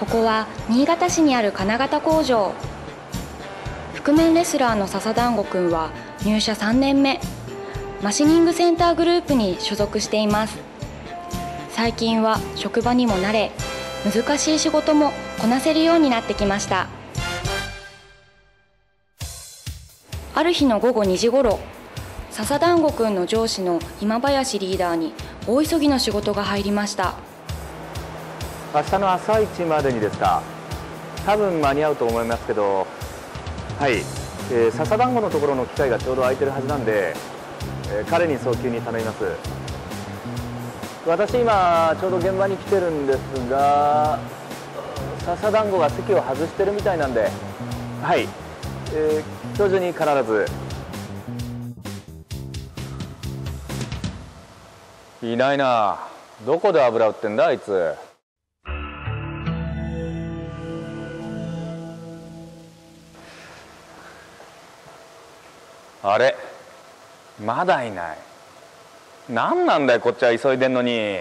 こは新潟市にある金型工場。覆面レスラーの笹団子くんは入社3年目、マシニングセンターグループに所属しています。最近は職場にも慣れ、難しい仕事もこなせるようになってきました。ある日の午後2時ごろ、笹団子くんの上司の今林リーダーに大急ぎの仕事が入りました。 明日の朝一までにですか。多分間に合うと思いますけど、はい、笹団子のところの機械がちょうど空いてるはずなんで、彼に早急に頼みます。私今ちょうど現場に来てるんですが、笹団子が席を外してるみたいなんで、はい、今日中に必ず。いないな。どこで油売ってんだあいつ。あれ、まだいない。何なんだよ、こっちは急いでんのに。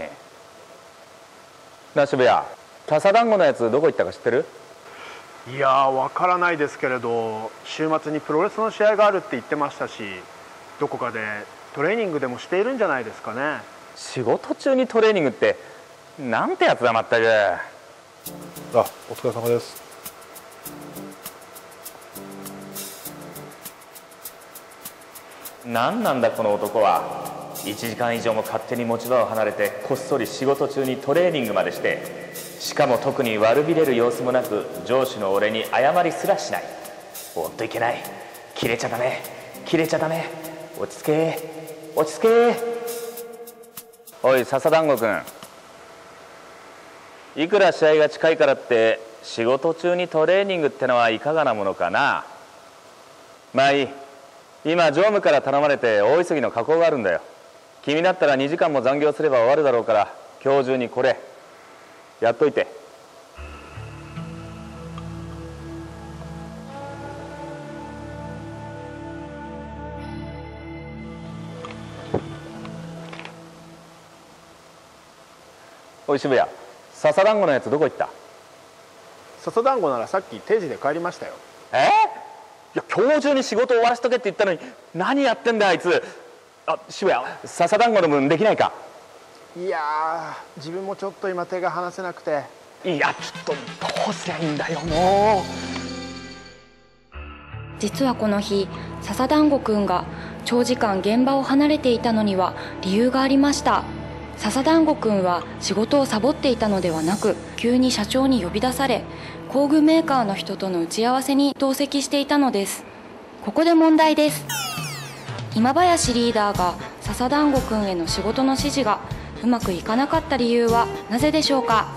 なあ渋谷、笹団子のやつどこ行ったか知ってる？ いやー、わからないですけれど、週末にプロレスの試合があるって言ってましたし、どこかでトレーニングでもしているんじゃないですかね。 仕事中にトレーニングってなんてやつだまったく。 あ、お疲れ様です。 何なんだこの男は。1時間以上も勝手に持ち場を離れてこっそり仕事中にトレーニングまでして、しかも特に悪びれる様子もなく上司の俺に謝りすらしない。おっといけない、切れちゃダメ、切れちゃダメ、落ち着け落ち着け。おい笹団子くん、いくら試合が近いからって仕事中にトレーニングってのはいかがなものかな。まあいい、今常務から頼まれて大急ぎの加工があるんだよ。君だったら2時間も残業すれば終わるだろうから、今日中にこれやっといて。おい渋谷、笹団子のやつどこ行った？ 笹団子ならさっき定時で帰りましたよ。 いや今日中に仕事終わらしとけって言ったのに何やってんだよあいつ。あ、渋谷、笹団子の分できないか？ いやー、自分もちょっと今手が離せなくて。 いやちょっとどうすりゃいいんだよもう。 実はこの日、笹団子くんが長時間現場を離れていたのには理由がありました。笹団子くんは仕事をサボっていたのではなく、急に社長に呼び出され、工具メーカーの人との打ち合わせに同席していたのです。ここで問題です。今林リーダーが笹団子くんへの仕事の指示がうまくいかなかった理由はなぜでしょうか？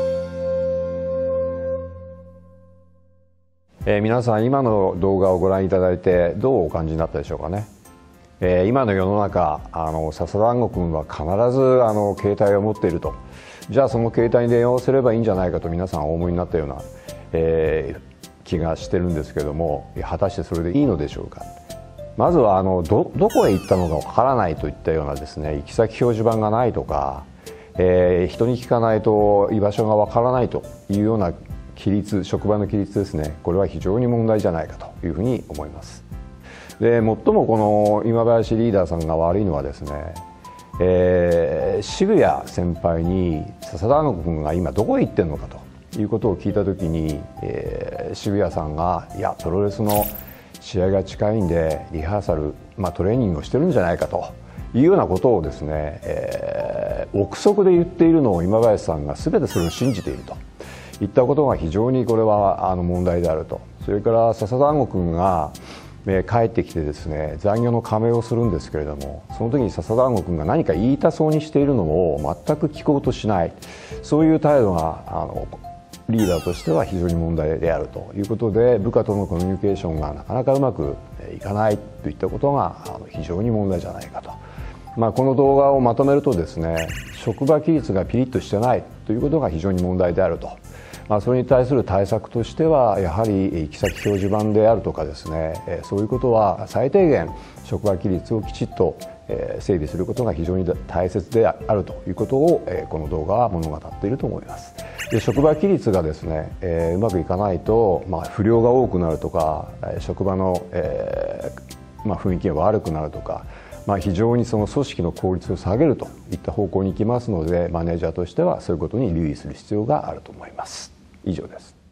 皆さん今の動画をご覧いただいてどうお感じになったでしょうかね。今の世の中、笹団子くんは必ず携帯を持っていると。じゃあその携帯に電話をすればいいんじゃないかと皆さんお思いになったような、気がしてるんですけども、果たしてそれでいいのでしょうか。まずはどこへ行ったのかわからないといったようなですね、行き先表示板がないとか、人に聞かないと居場所がわからないというような規律、職場の規律ですね、これは非常に問題じゃないかというふうに思います。で、最もこの今林リーダーさんが悪いのはですね、渋谷先輩に笹団子君が今どこへ行ってんのかということを聞いたときに、渋谷さんがいやプロレスの試合が近いんでリハーサル、トレーニングをしてるんじゃないかというようなことをですね、憶測で言っているのを今林さんが全てそれを信じているといったことが非常にこれは問題であると。それから笹団子君が帰ってきてですね、残業の加盟をするんですけれども、その時に笹団子君が何か言いたそうにしているのを全く聞こうとしない、そういう態度がリーダーとしては非常に問題であるということで、部下とのコミュニケーションがなかなかうまくいかないといったことが非常に問題じゃないかとこの動画をまとめるとですね、職場規律がピリッとしてないということが非常に問題であると。それに対する対策としてはやはり行き先表示板であるとかですね、そういうことは最低限職場規律をきちっと整備することが非常に大切であるということをこの動画は物語っていると思います。で、職場規律がですね、うまくいかないと、不良が多くなるとか、職場の、雰囲気が悪くなるとか、非常にその組織の効率を下げるといった方向に行きますので、マネージャーとしてはそういうことに留意する必要があると思います。以上です。